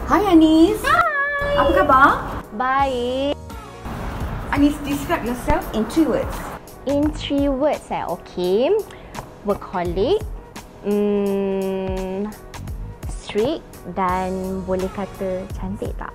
Hai Anis. Hai. Apa khabar? Baik. Anis, describe yourself in 3 words. In 3 words okay. Workaholic, strict dan boleh kata cantik tak?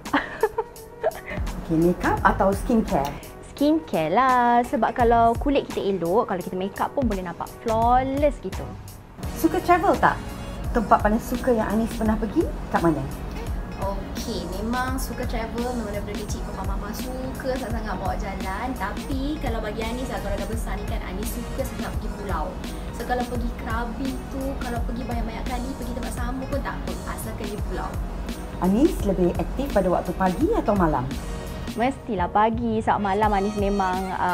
Okay, makeup atau skincare? Skincare lah. Sebab kalau kulit kita elok, kalau kita makeup pun boleh nampak flawless gitu. Suka travel tak? Tempat paling suka yang Anis pernah pergi kat mana? Okey, memang suka travel. Memang daripada kecil papa mama suka sangat-sangat bawa jalan. Tapi kalau bagi Anis lah, kalau dah besar ni kan, Anis suka sangat pergi pulau. So kalau pergi Krabi tu, kalau pergi banyak-banyak kali, pergi tempat sama pun tak apa, asalkan di pulau. Anis lebih aktif pada waktu pagi atau malam? Mestilah pagi, sebab malam Anis memang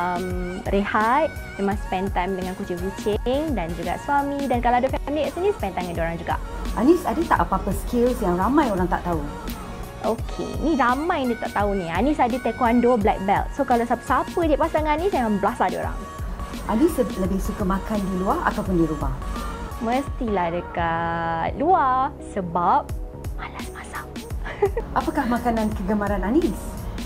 rehat, memang spend time dengan kucing-kucing dan juga suami, dan kalau ada family kat sini spend time dengan diorang juga. Anis ada tak apa-apa skills yang ramai orang tak tahu? Okey, ni ramai ni tak tahu ni. Anis ada Tae Kwon Do black belt. So kalau siapa-siapa je pasang Anis, jangan belasah diorang. Anis lebih suka makan di luar ataupun di rumah? Mestilah dekat luar sebab malas masak. Apakah makanan kegemaran Anis?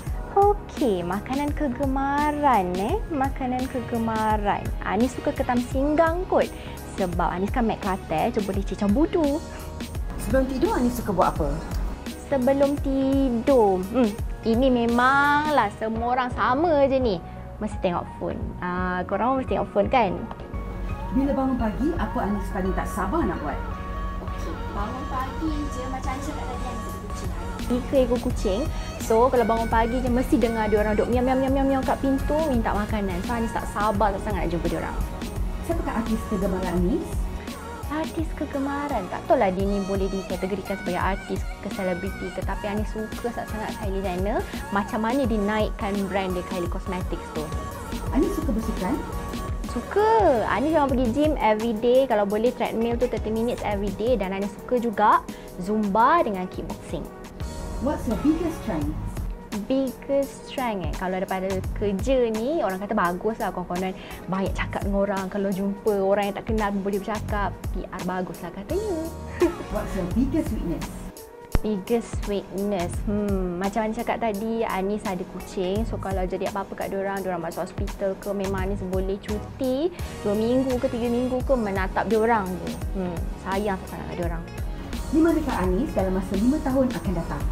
Okey, makanan kegemaran Makanan kegemaran. Anis suka ketam singgang kot. Sebab Anis kan mat Kelantan, so boleh cicah budu. Sebelum tidur Anis suka buat apa? Sebelum tidur, ini memanglah semua orang sama je ni. Mesti tengok phone. Korang mesti tengok phone kan? Bila bangun pagi, apa Anis paling tak sabar nak buat? Okey, bangun pagi je macam Anis cakap tadi, Anis ada kucing. 3 ekor kucing. So kalau bangun pagi je mesti dengar diorang duk miau miau miau miau miau kat pintu minta makanan. So Anis tak sabar sangat nak jumpa diorang. Siapakah artis kegemaran Anis? Artis kegemaran, tak tahu lah dia ni boleh dikategorikan sebagai artis ke selebriti ke, tapi Anis suka sangat Kylie Jenner. Macam mana dia naikkan brand dia Kylie Cosmetics tu. Anis suka bersukan? Suka. Anis memang pergi gym everyday, kalau boleh treadmill tu 30 minutes everyday, dan Anis suka juga Zumba dengan kickboxing. What's your biggest strength? Biggest strength kalau daripada kerja ni, orang kata bagus lah kawan-kawan banyak cakap dengan orang. Kalau jumpa orang yang tak kenal pun boleh bercakap. PR bagus lah katanya. What's your biggest weakness? Biggest weakness, macam Anis cakap tadi, Anis ada kucing. So kalau jadi apa-apa kat diorang masuk hospital ke, memang Anis boleh cuti 2 minggu ke 3 minggu ke menatap diorang je. Sayang sangat kat diorang. Di manakah Anis dalam masa 5 tahun akan datang?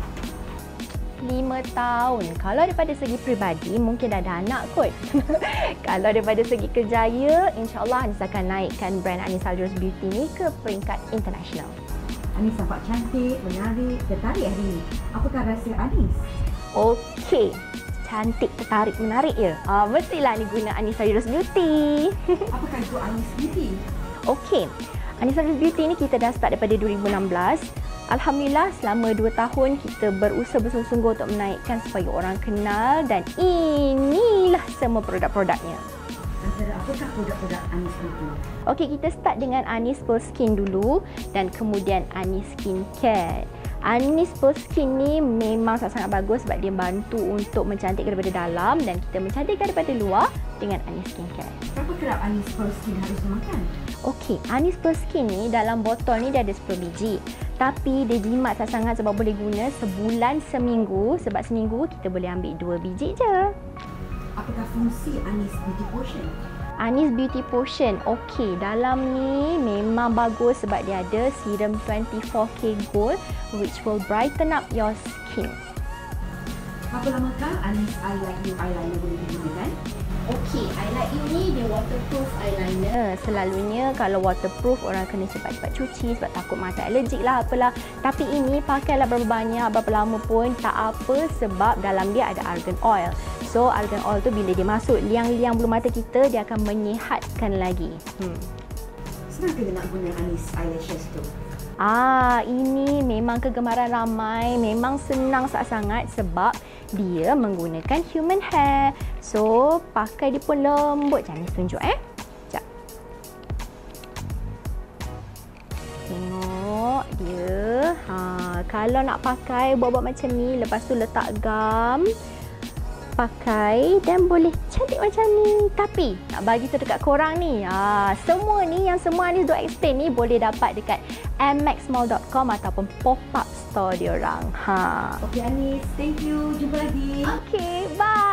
5 tahun. Kalau daripada segi peribadi, mungkin dah ada anak kot. Kalau daripada segi kerjaya, insyaAllah Anis akan naikkan brand Anis Al Idrus Beauty ni ke peringkat international. Anis nampak cantik, menarik, tertarik hari ini. Apakah rahsia Anis? Okey, cantik, tertarik, menarik ya. Mestilah ni guna Anis Al Idrus Beauty. Apakah itu Anis Beauty? Okey, Anis Al Idrus Beauty ni kita dah start daripada 2016. Alhamdulillah selama 2 tahun kita berusaha bersungguh-sungguh untuk menaikkan supaya orang kenal, dan inilah semua produk-produknya. Antara apakah produk-produk Anis Beauty? Okey, kita start dengan Anis Pearl Skin dulu dan kemudian Anis Skincare. Anis Pearl Skin ni memang sangat bagus sebab dia bantu untuk mencantikkan daripada dalam, dan kita mencantikkan daripada luar dengan Anis Skincare. Berapa kerap Anis Pearl Skin harus dimakan? Okey, Anis Pearl Skin ni dalam botol ni dia ada 10 biji. Tapi dia jimat sangat sebab boleh guna sebulan seminggu. Sebab seminggu kita boleh ambil 2 biji je. Apakah fungsi Anis Beauty Potion? Anis Beauty Potion, okey, dalam ni memang bagus sebab dia ada serum 24K Gold which will brighten up your skin. Berapa lamakah Anis I Like You eyeliner boleh digunakan? Okey, I Like You ni dia waterproof eyeliner. Selalunya kalau waterproof orang kena cepat-cepat cuci sebab takut mata alergik lah apalah. Tapi ini pakailah berapa banyak, berapa lama pun tak apa sebab dalam dia ada argan oil. So argan oil tu bila dia masuk liang-liang bulu mata kita, dia akan menyihatkan lagi. Senang ke nak guna Anis eyelashes tu? Ini memang kegemaran ramai. Memang senang sangat sebab dia menggunakan human hair. So, pakai dia pun lembut. Jangan tunjuk Sekejap. Tengok dia. Kalau nak pakai buat-buat macam ni, lepas tu letak gam. pakai dan boleh cantik macam ni. Tapi nak bagi tahu dekat korang ni, semua ni yang semua Anis duk explain ni boleh dapat dekat mmaxmall.com ataupun pop-up store diorang. Okey Anis, thank you. Jumpa lagi. Okay, bye.